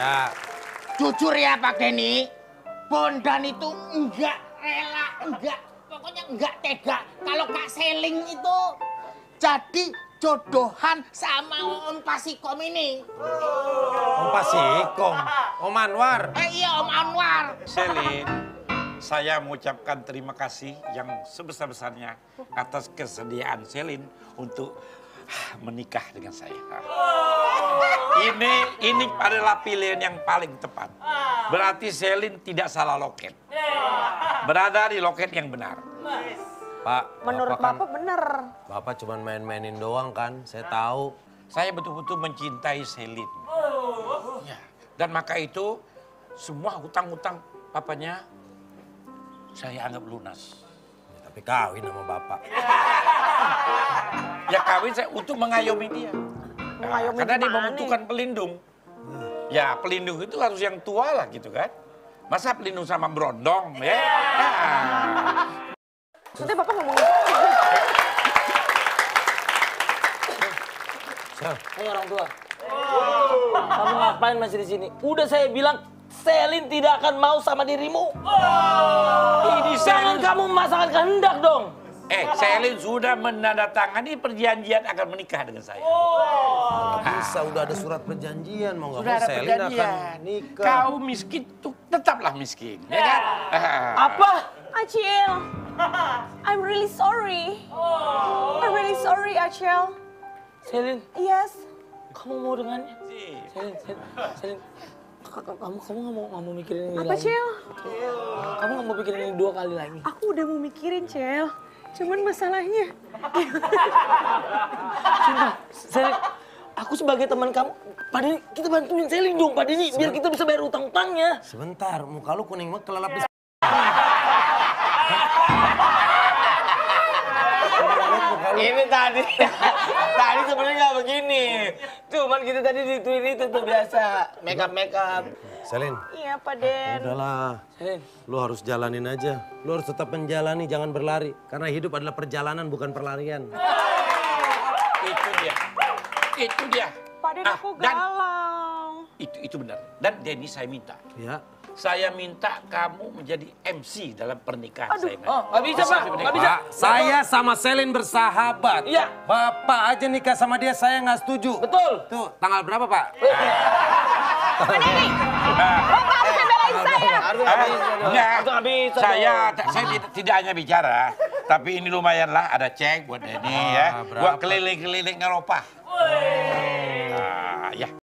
Ya. Jujur ya Pak Denny, Bondan itu enggak rela, pokoknya enggak tega kalau Kak Seling itu jadi jodohan sama Om Pasikom ini. Om Pasikom, Om Anwar. Iya Om Anwar. Selin, saya mengucapkan terima kasih yang sebesar-besarnya atas kesediaan Selin untuk menikah dengan saya. Ini adalah pilihan yang paling tepat. Berarti Selin tidak salah loket. Berada di loket yang benar. Pak, Menurut Bapak bener. Bapak cuma main-mainin doang kan, saya tahu. Saya betul-betul mencintai Selin. Ya. Dan maka itu semua hutang-hutang papanya saya anggap lunas. Ya, tapi kawin sama Bapak. Ya kawin saya untuk mengayomi dia. Mengayomi Karena dia gimana membutuhkan pelindung. Ya pelindung itu harus yang tua lah gitu kan. Masa pelindung sama berondong ya. Nanti Bapak ngomongin Hei orang tua, kamu ngapain masih di sini? Udah saya bilang, Selin tidak akan mau sama dirimu. Jangan kamu memaksakan kehendak dong. Selin sudah menandatangani perjanjian akan menikah dengan saya. Nggak bisa, udah ada surat perjanjian. Mau nggak mau Selin akan nikah. Kau miskin tuh tetaplah miskin, ya kan? Apa? Acil, I'm really sorry. I'm really sorry, Acil. Selin, Yes. kamu mau dengannya? Selin. Kamu nggak mau mikirin ini Apa, lagi? Cil? Kamu nggak mau mikirin ini 2 kali lagi? Aku udah mau mikirin, Cil. Cuman masalahnya. Sumpah, Selin, aku sebagai teman kamu, Pak Denny, kita bantuin Selin dong, Pak Denny, biar kita bisa bayar utang-utangnya. Sebentar, muka lu kuning banget kelelap di... Ini tadi sebenarnya nggak begini. Cuman kita tadi dituin itu tuh biasa, make up. Selin, Iya, Pak Den. udahlah. Selin, Lu harus jalanin aja. Lu harus tetap menjalani, jangan berlari. Karena hidup adalah perjalanan, bukan perlarian. Itu dia. Pak Den, aku galau. Itu benar. Dan Denny saya minta. Ya. Saya minta kamu menjadi MC dalam pernikahan saya. nggak bisa Pak, nggak bisa. Pak, saya sama Selin bersahabat. Iya. Bapak aja nikah sama dia, saya nggak setuju. Betul. Tuh, tanggal berapa, Pak? Pak Denny, Bapak harus belain saya. Enggak, saya tidak hanya bicara, tapi ini lumayan lah ada cek buat Denny ya. Buat keliling-keliling Eropa.